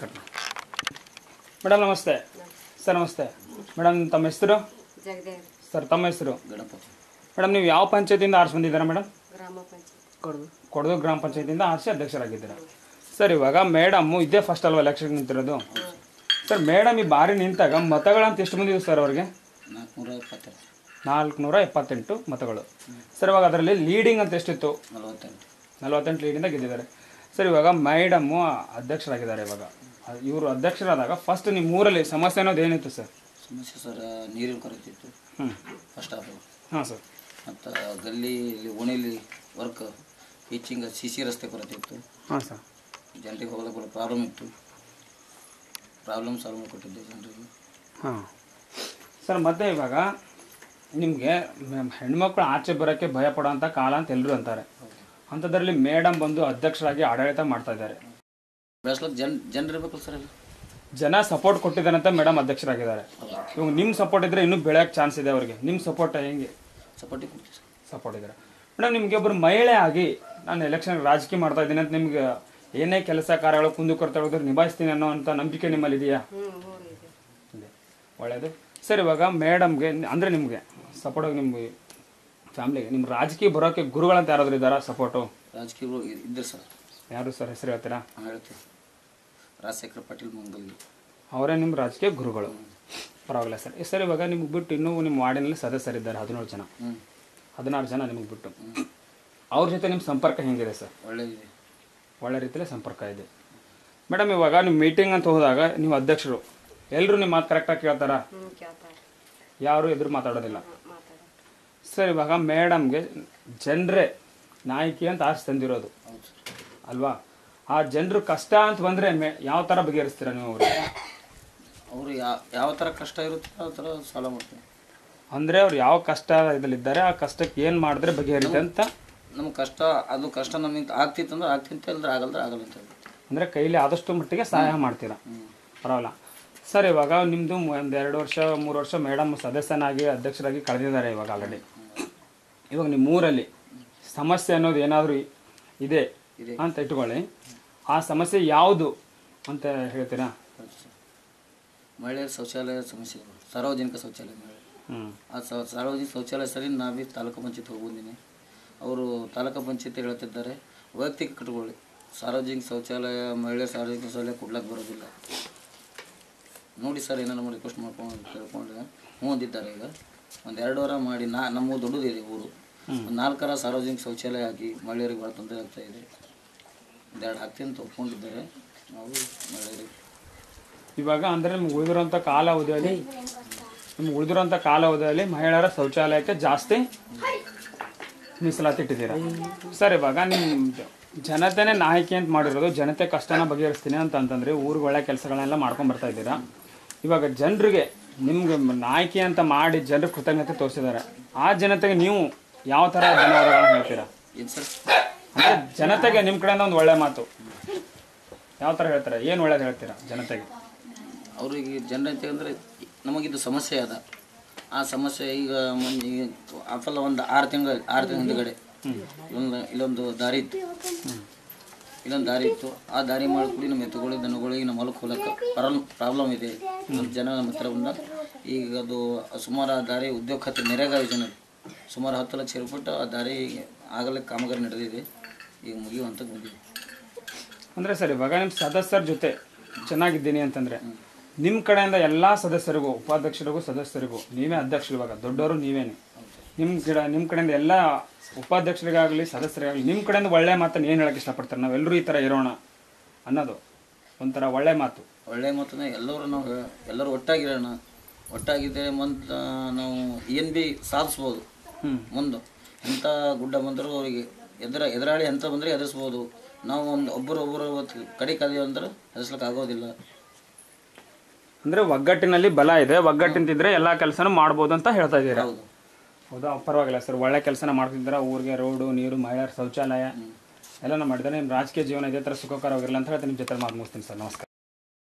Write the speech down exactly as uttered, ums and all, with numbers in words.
ನಮಸ್ಕಾರ ಮೇಡಮ್. ನಮಸ್ತೆ ಸರ್. ನಮಸ್ತೆ ಮೇಡಮ್. ತಮ್ಮ ಹೆಸರು ಸರ್? ತಮ್ಮ ಹೆಸರು ಗಣಪತಿ. ಮೇಡಮ್, ನೀವು ಯಾವ ಪಂಚಾಯತಿಯಿಂದ ಆರಿಸಿ ಬಂದಿದ್ದೀರಾ ಮೇಡಮ್? ಗ್ರಾಮ ಪಂಚಾಯತ್ ಕೊಡದು ಕೊಡದು ಗ್ರಾಮ ಪಂಚಾಯತಿಯಿಂದ ಆರಿಸಿ ಅಧ್ಯಕ್ಷರಾಗಿದ್ದೀರಾ ಸರ್. ಇವಾಗ ಮೇಡಮ್ಮು ಇದೇ ಫಸ್ಟ್ ಅಲ್ವಾ ಎಲೆಕ್ಷನ್ ನಿಂತಿರೋದು ಸರ್? ಮೇಡಮ್ ಈ ಬಾರಿ ನಿಂತಾಗ ಮತಗಳಂತ ಎಷ್ಟು ಬಂದಿದೆ ಸರ್ ಅವ್ರಿಗೆ? ನಾಲ್ಕುನೂರ ಎಪ್ಪತ್ತೆಂಟು ನಾಲ್ಕುನೂರ ಎಪ್ಪತ್ತೆಂಟು ಮತಗಳು ಸರ್. ಇವಾಗ ಅದರಲ್ಲಿ ಲೀಡಿಂಗ್ ಅಂತ ಎಷ್ಟಿತ್ತು? ನಲವತ್ತೆಂಟು ನಲವತ್ತೆಂಟು ಲೀಡಿಂದ ಗೆದ್ದಿದ್ದಾರೆ ಸರ್. ಇವಾಗ ಮೇಡಮ್ಮು ಅಧ್ಯಕ್ಷರಾಗಿದ್ದಾರೆ. ಇವಾಗ ಇವರು ಅಧ್ಯಕ್ಷರಾದಾಗ ಫಸ್ಟ್ ನಿಮ್ಮ ಊರಲ್ಲಿ ಸಮಸ್ಯೆ ಅನ್ನೋದು ಏನಿತ್ತು ಸರ್? ಸಮಸ್ಯೆ ಸರ್, ನೀರಿನ ಕೊರತೆ ಇತ್ತು ಹ್ಞೂ ಫಸ್ಟ್ ಆಫ್ ಆಲ್. ಹಾಂ ಸರ್. ಮತ್ತು ಗಲ್ಲಿ ಇಲ್ಲಿ ಓಣಿಲಿ ವರ್ಕ್ ಹೆಚ್ಚಿಂಗ ಸಿ ಸಿ ರಸ್ತೆ ಕೊರತೆ ಇತ್ತು. ಹಾಂ ಸರ್. ಜನರಿಗೆ ಹೋಗಲಿಕ್ಕೆ ಪ್ರಾಬ್ಲಮ್ ಇತ್ತು. ಪ್ರಾಬ್ಲಮ್ ಸಾಲ್ವ್ ಮಾಡಿಕೊಟ್ಟಿದ್ದೆ ಜನರಿಗೆ. ಹಾಂ ಸರ್. ಮತ್ತು ಇವಾಗ ನಿಮಗೆ ಹೆಣ್ಮಕ್ಳು ಆಚೆ ಬರೋಕ್ಕೆ ಭಯ ಪಡೋಂಥ ಕಾಲ ಅಂತ ಎಲ್ಲರೂ ಅಂತಾರೆ. ಅಂಥದ್ರಲ್ಲಿ ಮೇಡಮ್ ಬಂದು ಅಧ್ಯಕ್ಷರಾಗಿ ಆಡಳಿತ ಮಾಡ್ತಾ ಇದ್ದಾರೆ. ಬೆಳೆಸ್ಲಿಕ್ಕೆ ಜನ ಜನರು ಇರಬೇಕು ಸರ್. ಅಲ್ಲಿ ಜನ ಸಪೋರ್ಟ್ ಕೊಟ್ಟಿದ್ದಾರೆ ಅಂತ ಮೇಡಮ್ ಅಧ್ಯಕ್ಷರಾಗಿದ್ದಾರೆ. ಇವಾಗ ನಿಮ್ಮ ಸಪೋರ್ಟ್ ಇದ್ದರೆ ಇನ್ನೂ ಬೆಳೆಯೋಕ್ಕೆ ಚಾನ್ಸ್ ಇದೆ ಅವ್ರಿಗೆ. ನಿಮ್ಮ ಸಪೋರ್ಟ್ ಹೆಂಗೆ? ಸಪೋರ್ಟಿಗೆ ಕೊಡ್ತೀವಿ ಸರ್. ಸಪೋರ್ಟ್ ಇದ್ದಾರೆ ಮೇಡಮ್. ನಿಮಗೆ ಒಬ್ಬರು ಮಹಿಳೆ ಆಗಿ ನಾನು ಎಲೆಕ್ಷನ್ ರಾಜಕೀಯ ಮಾಡ್ತಾ ಇದ್ದೀನಿ ಅಂತ ನಿಮ್ಗೆ ಏನೇ ಕೆಲಸ ಕಾರ್ಯಗಳು ಕುಂದುಕೊರತೆ ಹೋದ್ರೆ ನಿಭಾಯಿಸ್ತೀನಿ ಅನ್ನೋ ಅಂಥ ನಂಬಿಕೆ ನಿಮ್ಮಲ್ಲಿ ಇದೆಯಾ? ಇದೆ. ಒಳ್ಳೆಯದು ಸರ್. ಇವಾಗ ಮೇಡಮ್ಗೆ ಅಂದರೆ ನಿಮಗೆ ಸಪೋರ್ಟಾಗಿ ನಿಮ್ಗೆ ಫ್ಯಾಮ್ಲಿಗೆ ನಿಮ್ಮ ರಾಜಕೀಯ ಬರೋಕ್ಕೆ ಗುರುಗಳಂತ ಯಾರಾದರೂ ಇದ್ದಾರಾ ಸಪೋರ್ಟು? ರಾಜಕೀಯಗಳು ಇದ್ದರು ಸರ್. ಯಾರು ಸರ್ ಹೆಸರು ಹೇಳ್ತೀರಾ? ಹಾಂ ಹೇಳ್ತೀವಿ. ರಾಜಶೇಖರ ಪಾಟೀಲ್ ಮಂಗಲ್ಗಿ ಅವರೇ ನಿಮ್ಮ ರಾಜಕೀಯ ಗುರುಗಳು. ಪರವಾಗಿಲ್ಲ ಸರ್. ಸರ್ ಇವಾಗ ನಿಮ್ಗೆ ಬಿಟ್ಟು ಇನ್ನೂ ನಿಮ್ಮ ವಾರ್ಡಿನಲ್ಲಿ ಸದಸ್ಯರಿದ್ದಾರೆ ಹದಿನೇಳು ಜನ, ಹ್ಞೂ ಹದಿನಾರು ಜನ ನಿಮಗೆ ಬಿಟ್ಟು. ಅವ್ರ ಜೊತೆ ನಿಮ್ಮ ಸಂಪರ್ಕ ಹೆಂಗಿದೆ ಸರ್? ಒಳ್ಳೆಯದಿದೆ. ಒಳ್ಳೆ ರೀತಿಯಲ್ಲಿ ಸಂಪರ್ಕ ಇದೆ ಮೇಡಮ್. ಇವಾಗ ನೀವು ಮೀಟಿಂಗ್ ಅಂತ ಹೋದಾಗ ನೀವು ಅಧ್ಯಕ್ಷರು ಎಲ್ಲರೂ ನಿಮ್ಮ ಮಾತು ಕರೆಕ್ಟಾಗಿ ಕೇಳ್ತಾರಾ? ಯಾರು ಎದುರು ಮಾತಾಡೋದಿಲ್ಲ ಸರ್. ಇವಾಗ ಮೇಡಮ್ಗೆ ಜನರೇ ನಾಯಕಿ ಅಂತ ಆರಿಸಿ ತಂದಿರೋದು ಅಲ್ವಾ? ಆ ಜನರು ಕಷ್ಟ ಅಂತ ಬಂದರೆ ಮೇ ಯಾವ ಥರ ಬಗೆಹರಿಸ್ತೀರಾ ನೀವು ಅವ್ರಿಗೆ? ಅವರು ಯಾವ ಯಾವ ಥರ ಕಷ್ಟ ಇರುತ್ತೆ ಆ ಥರ ಸಾಲ ಮಾಡ್ತೀವಿ. ಅಂದರೆ ಅವ್ರು ಯಾವ ಕಷ್ಟ ಇದಲ್ಲಿದ್ದಾರೆ ಆ ಕಷ್ಟಕ್ಕೆ ಏನು ಮಾಡಿದ್ರೆ ಬಗೆಹರಿತೆ ಅಂತ. ನಮ್ಮ ಕಷ್ಟ ಅದು ಕಷ್ಟ ನಮಗೆ ಆಗ್ತಿತ್ತು ಅಂದ್ರೆ ಆಗ್ತಿತ್ತು, ಇಲ್ಲದ್ರೆ ಆಗಲ್ದ್ರೆ ಆಗಲ್ಲ ಅಂತ ಹೇಳ್ಬಿಟ್ಟು ಅಂದರೆ ಕೈಲಿ ಆದಷ್ಟು ಮಟ್ಟಿಗೆ ಸಹಾಯ ಮಾಡ್ತೀರಾ. ಪರವಾಗಿಲ್ಲ ಸರ್. ಇವಾಗ ನಿಮ್ಮದು ಒಂದು ಎರಡು ವರ್ಷ ಮೂರು ವರ್ಷ ಮೇಡಮ್ ಸದಸ್ಯನಾಗಿ ಅಧ್ಯಕ್ಷರಾಗಿ ಕಳೆದಿದ್ದಾರೆ ಇವಾಗ ಆಲ್ರೆಡಿ. ಇವಾಗ ನಿಮ್ಮ ಊರಲ್ಲಿ ಸಮಸ್ಯೆ ಅನ್ನೋದು ಏನಾದರೂ ಇದೆ ಅಂತ ಇಟ್ಕೊಳ್ಳಿ. ಆ ಸಮಸ್ಯೆ ಯಾವುದು ಅಂತ ಹೇಳ್ತೀರಾ? ಮಹಿಳೆಯರ ಶೌಚಾಲಯ ಸಮಸ್ಯೆ, ಸಾರ್ವಜನಿಕ ಶೌಚಾಲಯ ಮಹಿಳೆ. ಹ್ಞೂ ಆ ಸಾರ್ವಜನಿಕ ಶೌಚಾಲಯ ಸರಿ ನಾವೇ ತಾಲೂಕು ಪಂಚಾಯತ್ ಹೋಗ್ಬಂದಿನಿ. ಅವರು ತಾಲೂಕು ಪಂಚಾಯತ್ ಹೇಳ್ತಿದ್ದಾರೆ ವೈಯಕ್ತಿಕ ಕಟ್ಕೊಳ್ಳಿ, ಸಾರ್ವಜನಿಕ ಶೌಚಾಲಯ ಮಹಿಳೆಯರ ಸಾರ್ವಜನಿಕ ಶೌಚಾಲಯ ಕೊಡ್ಲಿಕ್ಕೆ ಬರೋದಿಲ್ಲ ನೋಡಿ ಸರ್. ಏನೋ ನಮ್ಮ ರಿಕ್ವೆಸ್ಟ್ ಮಾಡ್ಕೊಂಡು ಕೇಳ್ಕೊಂಡ್ರೆ ಹ್ಞೂ ಅಂದಿದ್ದಾರೆ. ಈಗ ಒಂದು ಎರಡು ವಾರ ಮಾಡಿ ನಾ ನಮ್ಮ ದೊಡ್ಡದಿದೆ ಊರು, ಒಂದು ನಾಲ್ಕರ ಸಾರ್ವಜನಿಕ ಶೌಚಾಲಯ ಹಾಕಿ ಮಹಿಳೆಯರಿಗೆ ಭಾಳ ತೊಂದರೆ ಆಗ್ತಾಯಿದೆ. ಒಂದೆರಡು ಹಾಕ್ತೀನಿ ಅಂತ ಒಪ್ಕೊಂಡಿದ್ದಾರೆ ನಾವು ಮಹಿಳೆಯರಿಗೆ. ಇವಾಗ ಅಂದರೆ ನಿಮ್ಗೆ ಉಳಿದಿರೋಂಥ ಕಾಲಾವಧಿಯಲ್ಲಿ ನಿಮ್ಗೆ ಉಳಿದಿರೋಂಥ ಕಾಲಾವಧಿಯಲ್ಲಿ ಮಹಿಳೆಯರ ಶೌಚಾಲಯಕ್ಕೆ ಜಾಸ್ತಿ ಮೀಸಲಾತಿ ಇಟ್ಟಿದ್ದೀರಾ ಸರ್. ಇವಾಗ ನಿಮ್ಮ ಜನತೆನೇ ನಾಯಕಿ ಅಂತ ಮಾಡಿರೋದು, ಜನತೆ ಕಷ್ಟನ ಬಗೆಹರಿಸ್ತೀನಿ ಅಂತ ಅಂತಂದರೆ ಊರಿಗೆ ಒಳ್ಳೆ ಕೆಲಸಗಳನ್ನೆಲ್ಲ ಮಾಡ್ಕೊಂಡು ಬರ್ತಾ ಇದ್ದೀರಾ. ಇವಾಗ ಜನರಿಗೆ ನಿಮ್ಗೆ ನಾಯಕಿ ಅಂತ ಮಾಡಿ ಜನರು ಕೃತಜ್ಞತೆ ತೋರಿಸಿದ್ದಾರೆ. ಆ ಜನತೆಗೆ ನೀವು ಯಾವ ಥರ ಧನ್ಯವಾದಗಳನ್ನ ಹೇಳ್ತೀರಾ? ಏನು ಸರ್? ಅಂದರೆ ಜನತೆಗೆ ನಿಮ್ಮ ಕಡೆಯಿಂದ ಒಂದು ಒಳ್ಳೆ ಮಾತು ಯಾವ ಥರ ಹೇಳ್ತಾರೆ? ಏನು ಒಳ್ಳೇದು ಹೇಳ್ತೀರಾ ಜನತೆಗೆ? ಅವ್ರಿಗೆ ಜನತೆ ಅಂದರೆ ನಮಗಿದು ಸಮಸ್ಯೆ ಅದ. ಆ ಸಮಸ್ಯೆ ಈಗ ಮೊನ್ನೆ ಆಫಲ್ಲ ಒಂದು ಆರು ತಿಂಗಳು ಆರು ತಿಂಗಳ ಹಿಂದುಗಡೆ ಇಲ್ಲೊಂದು ಇಲ್ಲೊಂದು ದಾರಿ ಇತ್ತು ಇಲ್ಲೊಂದು ದಾರಿ ಇತ್ತು ಆ ದಾರಿ ಮಾಡಿಕೊಡಿ ನಮ್ಮ ಎತ್ತುಗಳಿಗೆ ದನಗಳಿಗೆ ನಮ್ಮ ಹೊಲಕ್ಕೆ ಹೋಗಕ್ಕೆ ಪ್ರಾಬ್ಲಮ್ ಪ್ರಾಬ್ಲಮ್ ಇದೆ. ನಮ್ಮ ಜನ ನಮ್ಮ ಹತ್ರ ಬಂದ ಈಗ ಅದು ಸುಮಾರು ಆ ದಾರಿ ಉದ್ಯೋಗ ಖಾತೆ ನರೇಗಾ ಯೋಜನೆ ಸುಮಾರು ಹತ್ತು ಲಕ್ಷ ರೂಪಾಯಿ ಆ ದಾರಿ ಆಗಲೇ ಕಾಮಗಾರಿ ನಡೆದಿದೆ. ಈಗ ಮುಗಿಯುವಂತ ಬಂದಿದೆ. ಅಂದರೆ ಸರ್ ಇವಾಗ ನಿಮ್ಮ ಸದಸ್ಯರ ಜೊತೆ ಚೆನ್ನಾಗಿದ್ದೀನಿ ಅಂತಂದರೆ ನಿಮ್ಮ ಕಡೆಯಿಂದ ಎಲ್ಲ ಸದಸ್ಯರಿಗೂ ಉಪಾಧ್ಯಕ್ಷರಿಗೂ ಸದಸ್ಯರಿಗೂ ನೀವೇ ಅಧ್ಯಕ್ಷರು. ಇವಾಗ ದೊಡ್ಡವರು ನೀವೇನೆ. ನಿಮ್ಮ ಗಿಡ ನಿಮ್ಮ ಕಡೆಯಿಂದ ಎಲ್ಲ ಉಪಾಧ್ಯಕ್ಷರಿಗಾಗಲಿ ಸದಸ್ಯರಿಗಾಗಲಿ ನಿಮ್ಮ ಕಡೆಯಿಂದ ಒಳ್ಳೆ ಮಾತನ್ನು ಏನು ಹೇಳೋಕ್ಕೆ ಇಷ್ಟಪಡ್ತಾರೆ? ನಾವೆಲ್ಲರೂ ಈ ಥರ ಇರೋಣ ಅನ್ನೋದು ಒಂಥರ ಒಳ್ಳೆ ಮಾತು. ಒಳ್ಳೆ ಮಾತನ್ನ ಎಲ್ಲರೂ ನಾವು ಎಲ್ಲರೂ ಒಟ್ಟಾಗಿರೋಣ. ಒಟ್ಟಾಗಿದ್ದರೆ ಮುಂದೆ ನಾವು ಏನು ಭೀ ಸಾಧಿಸ್ಬೋದು. ಮುಂದೆ ಎಂಥ ಗುಡ್ಡ ಬಂದರೂ ಅವರಿಗೆ ಎದುರ ಎದುರಾಳಿ ಎಂಥ ಬಂದರೆ ಎದುರಿಸ್ಬೋದು. ನಾವು ಒಂದು ಒಬ್ಬರು ಒಬ್ಬರು ಕಡೆ ಕದಿಯೋ ಅಂದ್ರೆ ಎದುರಿಸ್ಲಿಕ್ಕೆ ಆಗೋದಿಲ್ಲ. ಅಂದರೆ ಒಗ್ಗಟ್ಟಿನಲ್ಲಿ ಬಲ ಇದೆ, ಒಗ್ಗಟ್ಟಿಂತಿದ್ರೆ ಎಲ್ಲ ಕೆಲಸನೂ ಮಾಡ್ಬೋದು ಅಂತ ಹೇಳ್ತಾ ಇದ್ದೀರಾ? ಹೌದು. ಹೌದಾ? ಪರವಾಗಿಲ್ಲ ಸರ್. ಒಳ್ಳೆ ಕೆಲಸನ ಮಾಡ್ತಿದ್ದೀರಾ. ಊರಿಗೆ ರೋಡು ನೀರು ಮಹಿಳೆಯರ ಶೌಚಾಲಯ ಎಲ್ಲನೂ ಮಾಡಿದ್ದಾರೆ. ನಿಮ್ಮ ರಾಜಕೀಯ ಜೀವನ ಇದೇ ಥರ ಸುಖಕರವಾಗಿರಲ್ಲ ಅಂತ ಹೇಳ್ತೀನಿ. ನಿಮ್ಮ ಜೊತೆ ಮಾತು ಮುಗಿಸ್ತೀನಿ ಸರ್. ನಮಸ್ಕಾರ.